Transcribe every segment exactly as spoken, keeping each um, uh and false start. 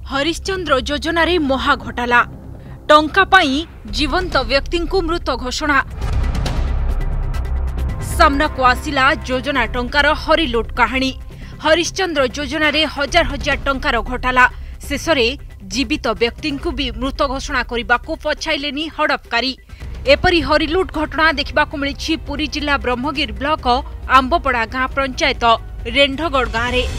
हरिश्चंद्र योजना रे महा घोटाला टंका पाई जीवंत व्यक्ति को मृत घोषणा सामना को आसिला योजना टंकार हरिलुट कहानी। हरिश्चंद्र योजना रे हजार हजार टंकार घोटाला शेष में जीवित व्यक्ति को भी मृत घोषणा करने को पछाइलेनी हड़पकारी। एपरी हरिलुट घटना देखा मिली पुरी जिला ब्रह्मगिरी ब्लॉक आंबपड़ा गां पंचायत रेंढगड़ गांव में।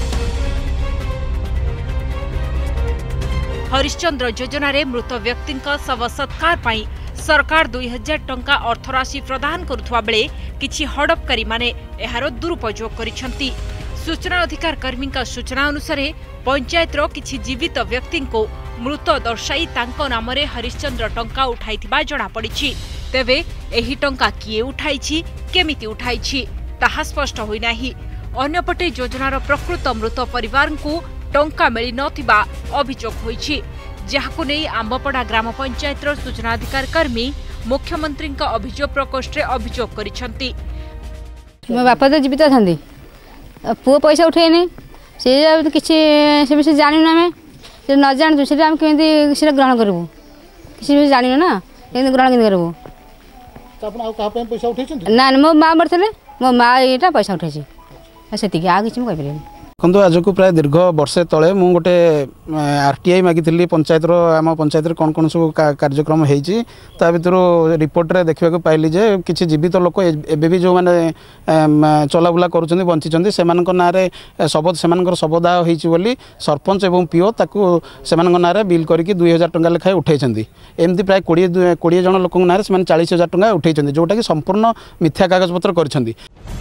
हरिश्चंद्र योजना रे मृत व्यक्ति शव सत्कार पाई सरकार दुई हजार टंका अर्थराशि प्रदान करुवा बेले किछि हड़पकारी माने एहार दुरुपयोग करिसेंती। सूचना अधिकार कर्मी सूचना अनुसार पंचायतर किछि जीवित व्यक्ति को मृत दर्शाई तांको नाम रे हरिश्चंद्र टंका उठाइथिबा जणा पड़िछि। तेबे एही टंका किए उठाइछि केमिति उठाइछि ताहा स्पष्ट होई नाही। अन्यपटे योजनार प्रकृत मृत परिवार को टंका मिली नथिबा अभियोग होईछि, जहाको नै आंबपड़ा ग्राम पंचायतर सूचना अधिकार कर्मी मुख्यमंत्री अभियोग प्रकोष्ठ अभियोग करिसेंती। मो बापा तो जीवित थांदी पुओ पैसा उठेनी से किछि से विषय जानि ना मैं से न जान दूसरे हम केंदी से ग्रहण करबो किछि भी जानि ना केंदी ग्रहण केंदी करबो त अपन आ कहा पे पैसा उठेछन ना मो मां मरथले मो मां एटा पैसा उठेछि सेति के आ किछि म कहबेनी। देखो आज को प्राय दीर्घ वर्षे तले मु गोटे आरटीआई मागिली पंचायत आम पंचायत कौन कौन सब कार्यक्रम होती भर रिपोर्ट रे देखा पाइली जे किसी जीवित लोक एबे भी जो मैंने चलाबुला कर बंची से ना शब से शवदाह होती सरपंच और पीओ से ना बिल करके दुई हजार टंका लेखाएं उठे एमती प्राय कोड़े कोड़े जन लोक ना चालीस हजार टंका उठे जोटा कि संपूर्ण मिथ्या कागजपत्र कर।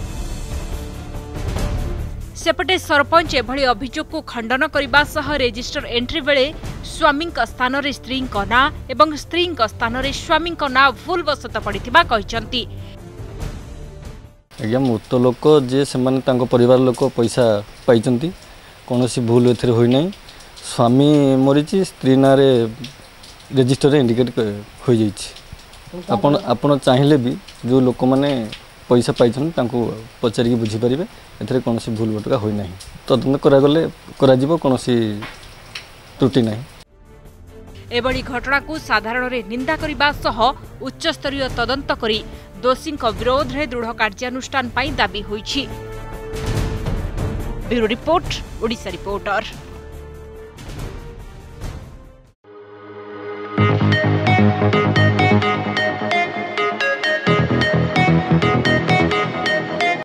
सेपटे सरपंच एभली अभियोग को खंडन करने सह रेजिस्टर एंट्री बेले स्वामी स्थान रे स्त्री ना एवं स्त्री स्थान रे स्वामी ना भूल बसत पड़िथिबा कहिसंती। आज्ञा मृत लोक जे सेमाने तांको परिवार लोक पैसा पाइचंती कोनोसी भूल एथरे होई नै। स्वामी मरिची स्त्री ना रे रेजिस्टर रे इंडिकेट हो जाइछि। आपण आपण चाहिले भी जो लोक माने पैसा पाइछन तांको पचारि के बुझी परिबे एथरे कोनोसी भूल बटका होई नाही। तदंत करा गले करा जीवो कोनोसी त्रुटि नाही। एबडी घटना को साधारण रे निंदा करिबा सह उच्च स्तरीय तदंत करी दोषी विरोध रे दृढ़ कार्यानुष्ठान पाई दाबी होईछि। Bureau report Odisha reporter.